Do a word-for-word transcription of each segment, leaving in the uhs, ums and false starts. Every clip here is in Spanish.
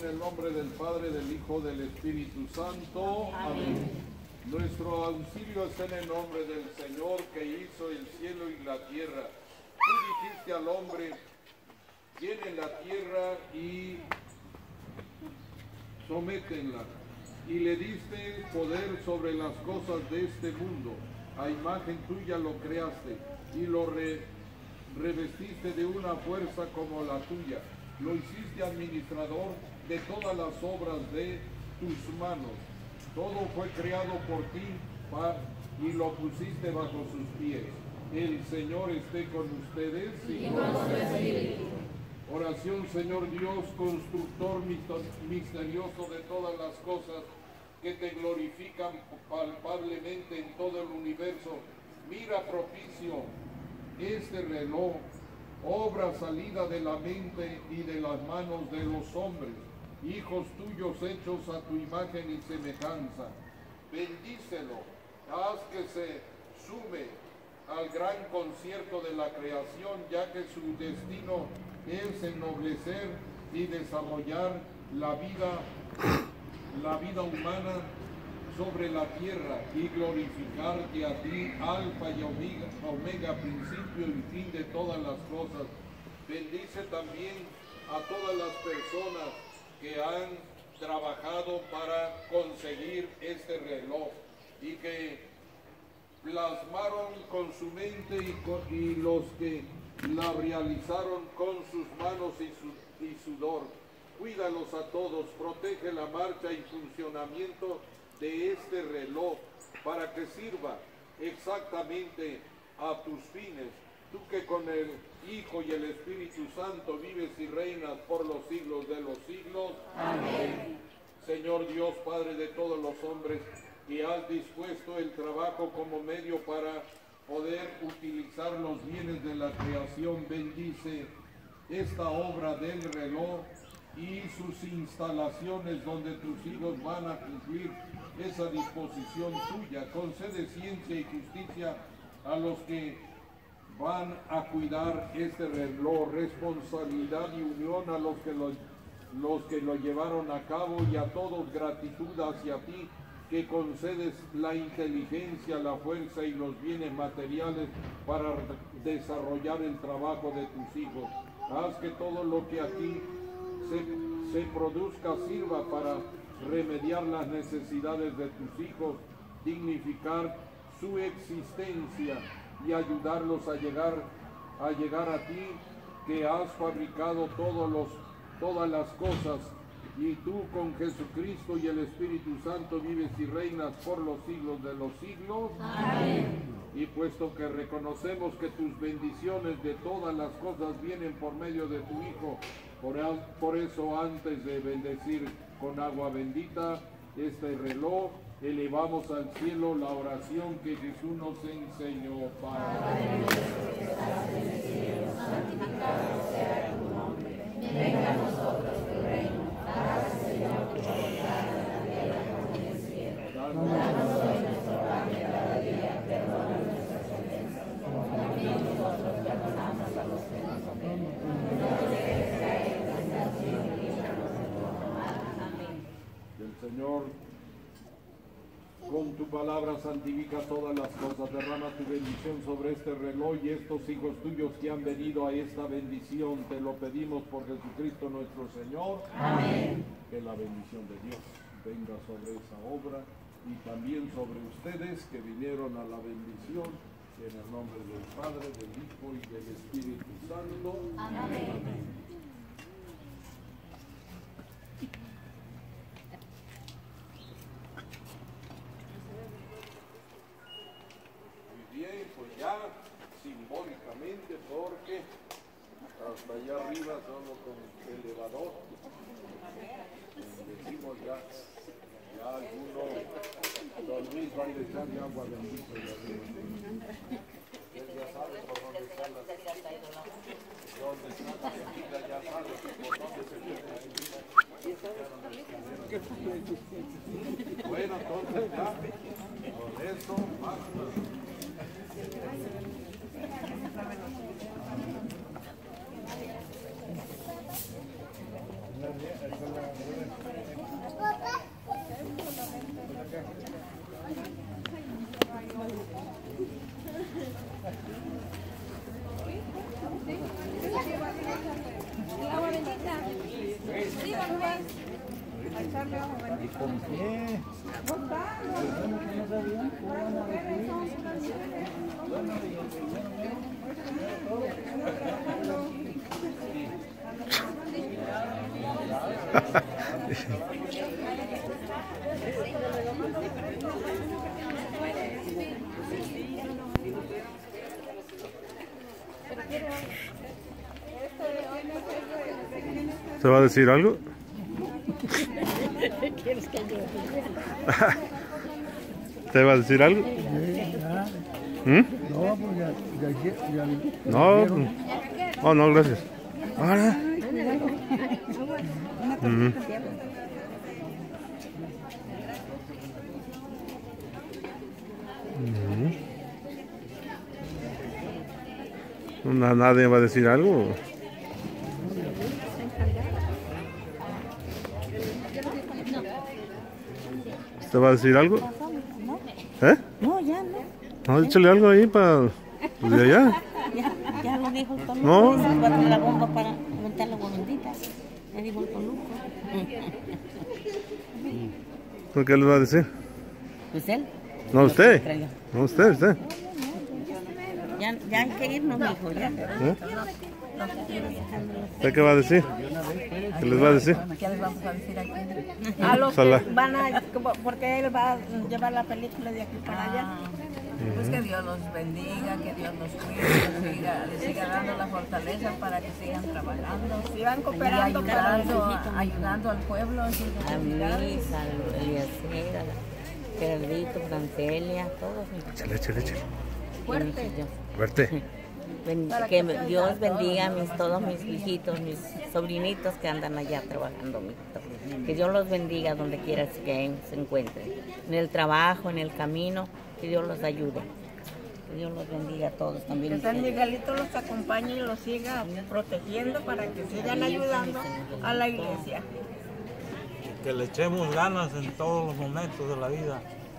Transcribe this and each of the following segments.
en el nombre del Padre, del Hijo, del Espíritu Santo. Amén. Nuestro auxilio es en el nombre del Señor que hizo el cielo y la tierra. Tú dijiste al hombre, llenen la tierra y sométenla, y le diste poder sobre las cosas de este mundo. A imagen tuya lo creaste y lo re, revestiste de una fuerza como la tuya. Lo hiciste administrador de todas las obras de tus manos. Todo fue creado por ti pa, y lo pusiste bajo sus pies. El Señor esté con ustedes y con su espíritu. Oración, Señor Dios, constructor misterioso de todas las cosas que te glorifican palpablemente en todo el universo. Mira propicio este reloj, obra salida de la mente y de las manos de los hombres, hijos tuyos hechos a tu imagen y semejanza. Bendícelo, haz que se sume al gran concierto de la creación, ya que su destino es ennoblecer y desarrollar la vida, la vida humana sobre la tierra y glorificarte a ti, alfa y omega, omega, principio y fin de todas las cosas. Bendice también a todas las personas que han trabajado para conseguir este reloj y que plasmaron con su mente y, con, y los que la realizaron con sus manos y, su, y sudor. Cuídalos a todos, protege la marcha y funcionamiento de este reloj para que sirva exactamente a tus fines. Tú que con el Hijo y el Espíritu Santo vives y reinas por los siglos de los siglos. Amén. Señor Dios, Padre de todos los hombres, que has dispuesto el trabajo como medio para poder utilizar los bienes de la creación, bendice esta obra del reloj y sus instalaciones donde tus hijos van a cumplir esa disposición tuya. Concede ciencia y justicia a los que van a cuidar este reloj, responsabilidad y unión a los que lo, los que lo llevaron a cabo, y a todos gratitud hacia ti, que concedes la inteligencia, la fuerza y los bienes materiales para desarrollar el trabajo de tus hijos. Haz que todo lo que aquí se, se produzca sirva para remediar las necesidades de tus hijos, dignificar su existencia y ayudarlos a llegar, a llegar a ti, que has fabricado todos los, todas las cosas, y tú con Jesucristo y el Espíritu Santo vives y reinas por los siglos de los siglos. Amén. Y puesto que reconocemos que tus bendiciones de todas las cosas vienen por medio de tu Hijo, por, por eso antes de bendecir con agua bendita este reloj, elevamos al cielo la oración que Jesús nos enseñó. Padre nuestro que estás en el cielo, santificado sea tu nombre. Venga a nosotros tu reino. Hágase, Señor, tu voluntad en la tierra como en el cielo. Danos hoy nuestro pan de cada día. Perdona nuestras ofensas, como también nosotros perdonamos a los que nos ofenden. No nos dejes caer en tentación y líbranos de todo mal. Amén. El Señor, con tu palabra, santifica todas las cosas. Derrama tu bendición sobre este reloj y estos hijos tuyos que han venido a esta bendición. Te lo pedimos por Jesucristo nuestro Señor. Amén. Que la bendición de Dios venga sobre esa obra y también sobre ustedes que vinieron a la bendición. En el nombre del Padre, del Hijo y del Espíritu Santo. Amén. Amén. Pues ya simbólicamente, porque hasta allá arriba solo con elevador decimos ya, ya alguno, don Luis va a ir a echarle agua bendita y arriba. Él ya sabe por dónde está la, dónde está la semilla, ya sabe por dónde se viene. Bueno, entonces ya, por eso basta. Gracias. ¿Se va a decir algo? ¿Quieres que yo? ¿Te va a decir algo? ¿Mm? No, pues ya, ya, ya, No, pues, oh, no, gracias. Ahora. Mm. Mm. ¿Nadie va a decir algo? ¿Te va a decir algo? ¿Eh? No, ya no. No, échale algo ahí para pues de allá. Ya, ya lo dijo el Toluco. No. Dice, va a traer la bomba para aventar la bendita. Ya dijo el Toluco. ¿Por qué le va a decir? Pues él. No, usted. No, usted, usted. Ya, ya hay que irnos, mijo, ya. ¿Eh? ¿Usted qué va a decir? ¿Qué les va a decir? ¿Qué les vamos a decir aquí? A los que van a, porque él va a llevar la película de aquí para allá. Pues que Dios los bendiga, que Dios los cuide, que siga, les siga dando la fortaleza para que sigan trabajando, sigan cooperando, y ayudando, ayudando al pueblo. A mí, a Eliezer, a Gerardito, Francelia, todos. Échale, échale, échale. Fuerte. Fuerte. Que Dios bendiga a mis, todos mis hijitos, mis sobrinitos que andan allá trabajando, mijito. Que Dios los bendiga donde quiera que se encuentren. En el trabajo, en el camino, que Dios los ayude. Que Dios los bendiga a todos también. Que San Miguelito los acompañe y los siga protegiendo para que sigan ayudando a la iglesia. Que le echemos ganas en todos los momentos de la vida.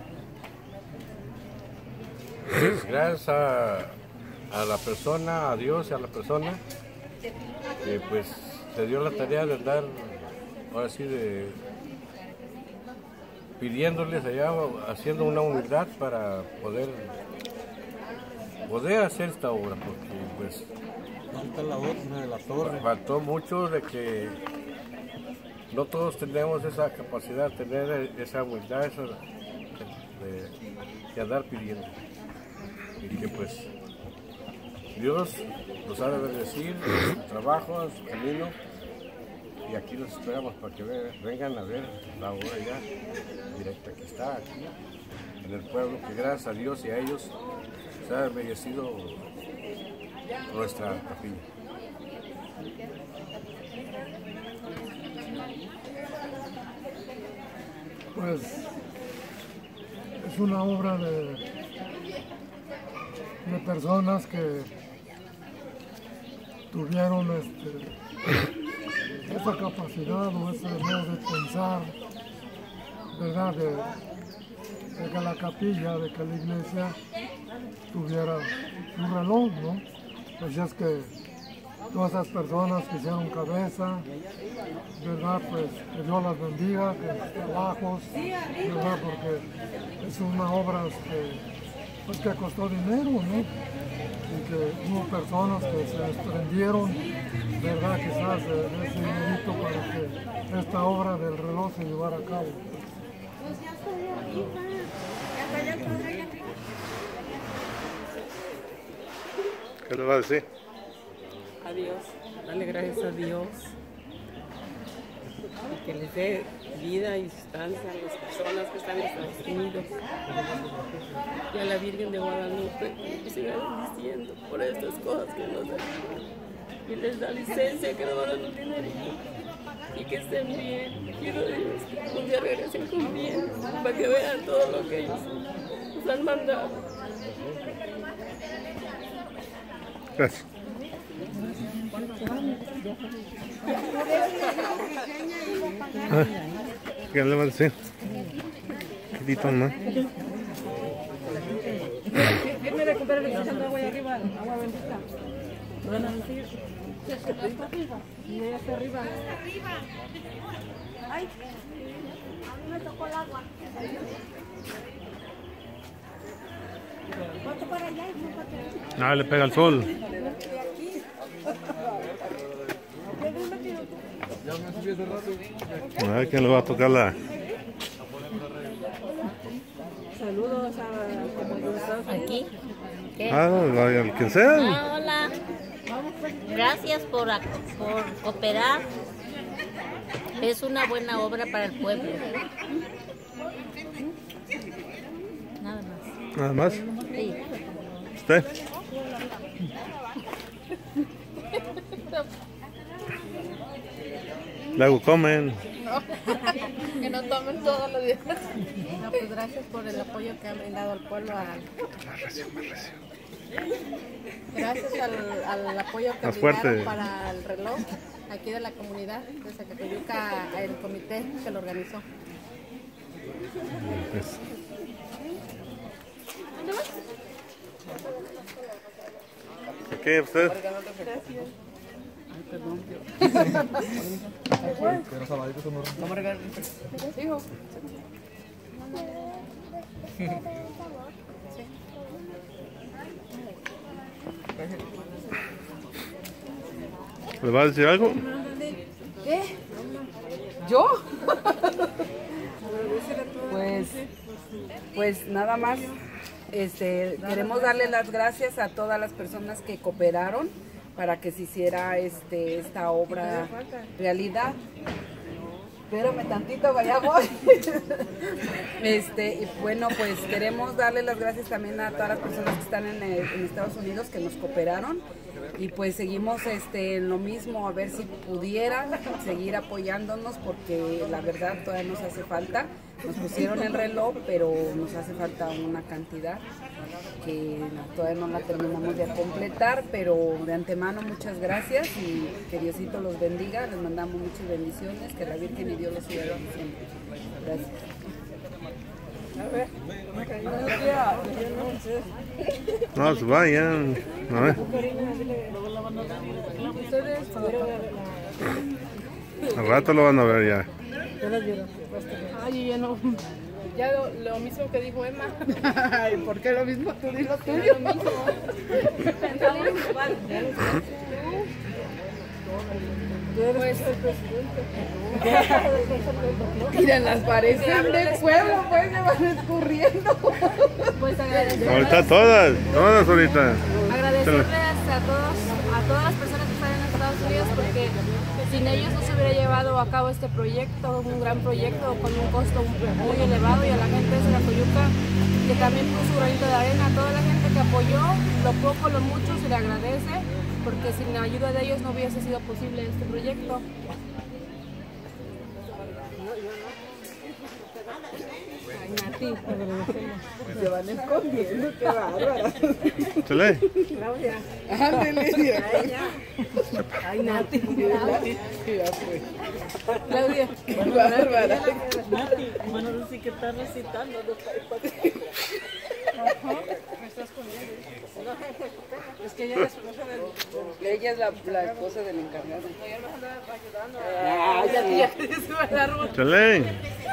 Pues gracias a, a la persona, a Dios y a la persona, que pues se dio la tarea de andar, ahora sí, de pidiéndoles allá, haciendo una humildad para poder, poder hacer esta obra, porque pues falta la otra de la torre. Faltó mucho de que no todos tenemos esa capacidad, tener esa humildad, esa, de, de andar pidiendo. Y que pues Dios nos ha de bendecir en su trabajo, en su camino, y aquí los esperamos para que vengan a ver la obra ya directa que está aquí en el pueblo, que gracias a Dios y a ellos se ha embellecido nuestra capilla. Pues es una obra de, de personas que tuvieron este, esa capacidad o ese modo de pensar, ¿verdad? De, de que la capilla, de que la iglesia tuviera un reloj, ¿no? Pues es que todas esas personas que hicieron cabeza, ¿verdad? Pues que Dios las bendiga, que sus trabajos, ¿verdad? Porque es una obra que, pues, que costó dinero, ¿no? Y que hubo personas que se desprendieron, ¿verdad? Quizás de, de ese dinerito para que esta obra del reloj se llevara a cabo. ¿Qué le va a decir? A Dios, dale gracias a Dios y que les dé vida y sustancia a las personas que están en Estados Unidos y a la Virgen de Guadalupe que siga bendiciendo por estas cosas que nos dan y les da licencia, que nos van a dar un dinerito y que estén bien. Quiero a Dios que un día regresen con bien para que vean todo lo que ellos nos han mandado. Gracias. Ah, ¿qué le va a decir? Quitito más. Firme de comprar echando agua ahí arriba, agua bendita. ¿No van a decir? Y ella está arriba. Ay. me tocó el agua. ¿Cuánto para allá? Ah, le pega el sol. A ver quién le va a tocar la... Saludos a aquí. ¿Qué? Ah, al quien sea. Ah, hola. Gracias por, por cooperar. Es una buena obra para el pueblo. Nada más. Nada más. Sí. ¿Usted? Luego comen. No, que no tomen todos los días. No, pues gracias por el apoyo que han brindado al pueblo. A... Gracias al, al apoyo que Más brindaron fuerte. para el reloj aquí de la comunidad, de Zacateyuca, el comité que lo organizó. Pues. ¿Qué usted? Gracias. Perdón. Pero saladitos son horribles. ¿Cómo regalar? Hijo. ¿Le va a decir algo? ¿Qué? ¿Yo? Pues, pues nada más, este, queremos darle las gracias a todas las personas que cooperaron para que se hiciera este, esta obra realidad. Espérame tantito, vaya voy. Este, y bueno, pues queremos darle las gracias también a todas las personas que están en, el, en Estados Unidos que nos cooperaron. Y pues seguimos este, en lo mismo, a ver si pudieran seguir apoyándonos, porque la verdad todavía nos hace falta. Nos pusieron el reloj, pero nos hace falta una cantidad que todavía no la terminamos de completar, pero de antemano muchas gracias y que Diosito los bendiga. Les mandamos muchas bendiciones, que la Virgen y Dios los siga siempre. Gracias. A ver, No, se vayan. A ver. Al rato lo van a ver ya. Ay, ya no. Ya lo, lo mismo que dijo Emma. Ay, ¿por qué lo mismo? Tú dices lo tuyo. Lo mismo. Pensamos igual. Pues, mira, las pareces del pueblo, pues se van escurriendo. Pues agradecerles, Ahorita todas, todas ahorita. agradecerles a todos, a todas las personas que están en Estados Unidos, porque sin ellos no se hubiera llevado a cabo este proyecto, un gran proyecto con un costo muy elevado, y a la gente de Zacateyuca que también puso su granito de arena, a toda la gente que apoyó, lo poco, lo mucho, se le agradece, porque sin la ayuda de ellos no hubiese sido posible este proyecto. Ay, Nati, se van escondiendo, qué bárbara. Chale. Claudia. Ándale. Ay, ya. Ay, Nati. Ya fue. Claudia. Qué bárbara. Nati, bueno, sí que está recitando. Me estás escondiendo. Es que ella es la esposa del... Ella es la, la esposa del encargado. No, yo me andaba ayudando. Ah, ya, ya, ya, sube el árbol. Chale.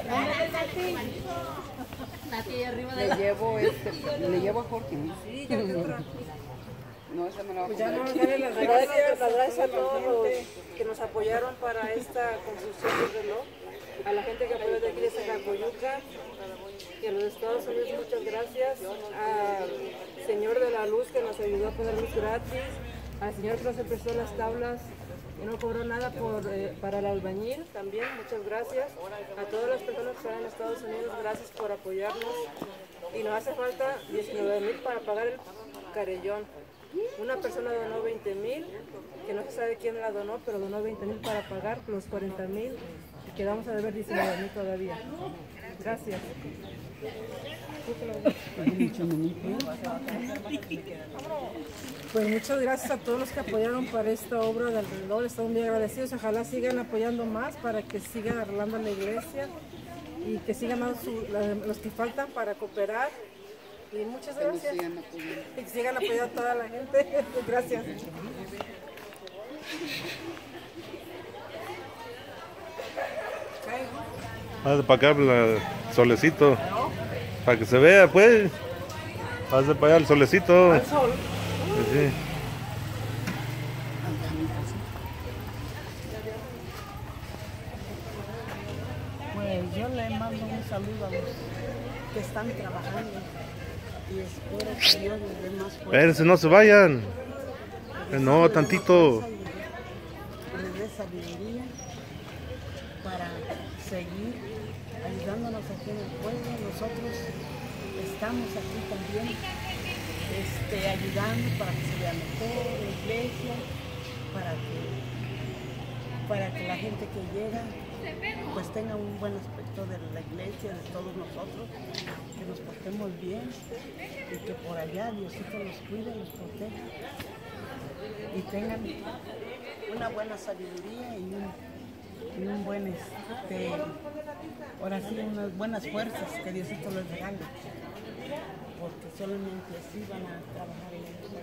Nati, arriba de Le la... llevo este, le llevo a Jorge. Sí, ya otra. No, esa me la va a Pues ya poner no, aquí. dale las gracias, las gracias a todos los que nos apoyaron para esta construcción del reloj, a la gente que apoyó de aquí de Zacateyuca y a los Estados Unidos, muchas gracias, al señor de la luz que nos ayudó a poner luz gratis, al señor que nos prestó las tablas y no cobró nada por, eh, para el albañil también, muchas gracias, a todas las personas que están en Estados Unidos, gracias por apoyarnos, y nos hace falta diecinueve mil para pagar el carellón. Una persona donó veinte mil, que no se sabe quién la donó, pero donó veinte mil para pagar los cuarenta mil y quedamos a deber diecinueve mil todavía. Gracias. Pues muchas gracias a todos los que apoyaron para esta obra del reloj, estamos muy agradecidos, ojalá sigan apoyando más para que sigan arreglando la iglesia y que sigan dando su, los que faltan para cooperar. Y muchas gracias. Y que sigan apoyando a toda la gente. Gracias. Haz para acá el solecito. Para que se vea, pues. Haz para allá el solecito. ¿Al sol? Sí. Pues yo le mando un saludo a los que están trabajando y espero que Dios les dé más fuerza. Espérense, no se vayan. No, tantito. Les dé sabiduría para seguir ayudándonos aquí en el pueblo. Nosotros estamos aquí también este, ayudando para que se vea mejor la iglesia, para que, para que la gente que llega pues tenga un buen aspecto de la iglesia, de todos nosotros, que nos portemos bien y que por allá Diosito los cuide, los proteja y tengan una buena sabiduría y un, y un buen, este, ahora sí, unas buenas fuerzas que Diosito les regale, porque solamente así van a trabajar en ellos.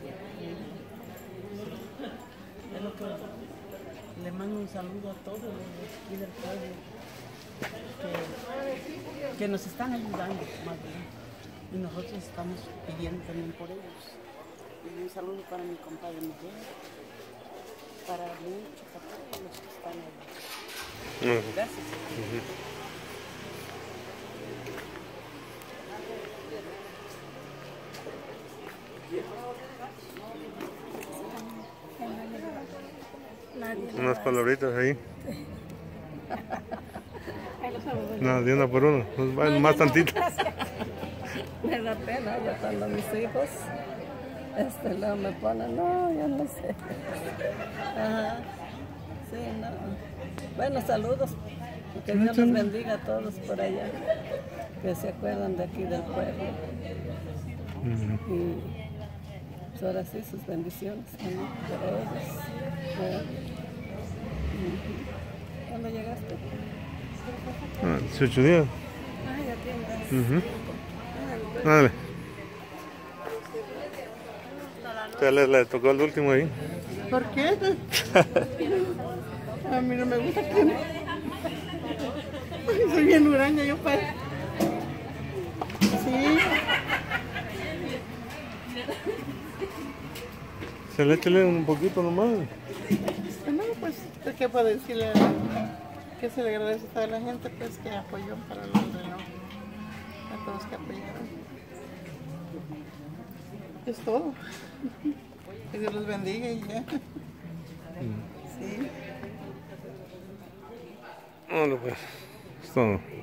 Es lo que le mando un saludo a todos los de aquí del pueblo que, que nos están ayudando más bien y nosotros estamos pidiendo también por ellos. Y un saludo para mi compadre Miguel, para muchos, para todos los que están ahí. Uh-huh. Gracias. Uh-huh. Unas palabritas ahí. No, de una por uno. Más, más tantito. Me da pena, yo cuando mis hijos este, luego me ponen, no, yo no sé. Ajá. Sí, no. Bueno, saludos. Que Dios los bendiga a todos por allá, que se acuerdan de aquí del pueblo. Uh-huh. Y pues ahora sí, sus bendiciones también para ellos. Uh-huh. ¿Cuándo llegaste? Ah, dieciocho días. Ah, ya tienes. Uh-huh. Dale. Ya le, le tocó el último ahí. ¿Por qué? A mí no me gusta que... Soy bien huraña yo para... Sí. Se le échale un poquito nomás. No, pues, ¿qué puedo decirle? Que se le agradece a toda la gente pues, que apoyó para el reloj. A todos que apoyaron. Es todo. Que Dios los bendiga y ya. Sí. Bueno, pues, es todo.